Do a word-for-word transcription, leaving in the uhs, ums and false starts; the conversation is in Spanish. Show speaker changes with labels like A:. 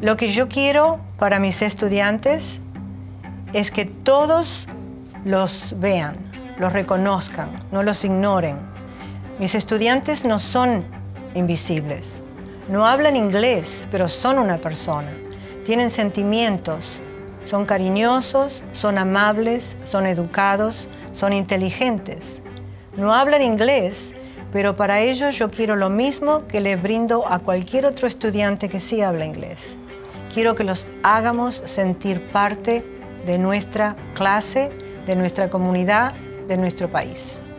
A: Lo que yo quiero para mis estudiantes es que todos los vean, los reconozcan, no los ignoren. Mis estudiantes no son invisibles. No hablan inglés, pero son una persona. Tienen sentimientos, son cariñosos, son amables, son educados, son inteligentes. No hablan inglés, pero para ellos yo quiero lo mismo que le brindo a cualquier otro estudiante que sí habla inglés. Quiero que los hagamos sentir parte de nuestra clase, de nuestra comunidad, de nuestro país.